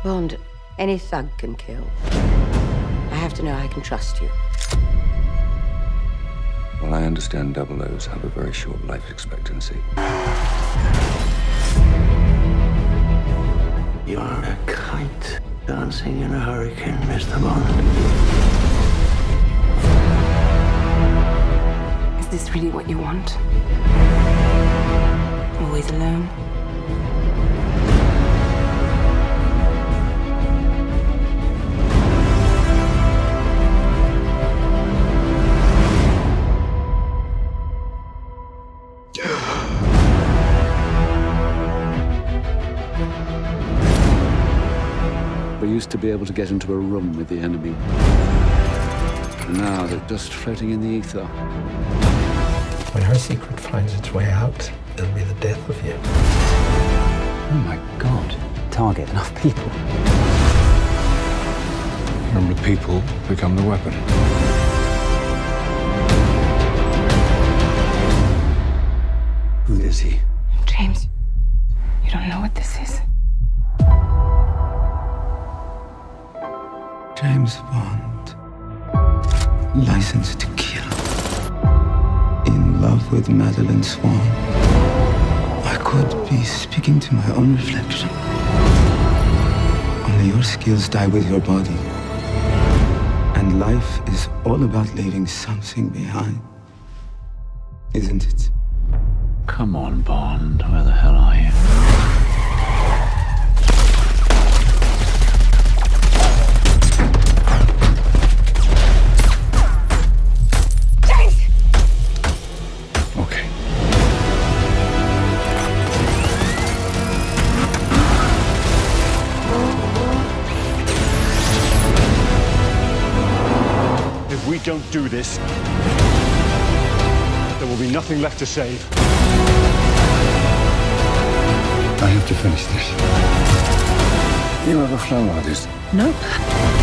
Bond, any thug can kill. I have to know I can trust you. Well, I understand double O's have a very short life expectancy. You are a kite dancing in a hurricane, Mr. Bond. Is this really what you want? Always alone? We used to be able to get into a room with the enemy. Now they're just floating in the ether. When her secret finds its way out, it'll be the death of you. Oh my God. Target enough people. Remember, people become the weapon. Who is he? James, you don't know what this is. James Bond, licensed to kill, in love with Madeleine Swan. I could be speaking to my own reflection. Only your skills die with your body. And life is all about leaving something behind, isn't it? Come on, Bond. Where the hell are you? Okay. If we don't do this, there will be nothing left to save. I have to finish this. You ever flown like this? Nope.